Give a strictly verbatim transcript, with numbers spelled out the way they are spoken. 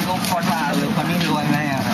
ก็คนว่าเออคนนี้รวยไงอ่ะ